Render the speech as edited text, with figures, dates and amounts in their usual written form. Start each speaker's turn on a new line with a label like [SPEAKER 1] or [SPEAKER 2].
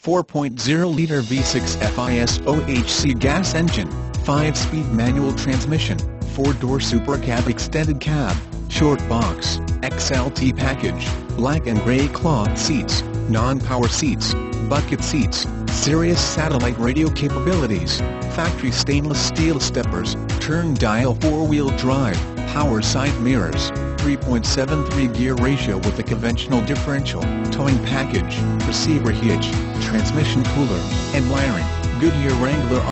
[SPEAKER 1] 4.0-liter V6 FISOHC gas engine, 5-speed manual transmission, 4-door Super Cab extended cab, short box, XLT package, black and grey cloth seats, non-power seats, bucket seats, Sirius satellite radio capabilities, factory stainless steel steppers, turn dial 4-wheel drive, power side mirrors, 3.73 gear ratio with a conventional differential, towing package, receiver hitch, transmission cooler, and wiring, Goodyear Wrangler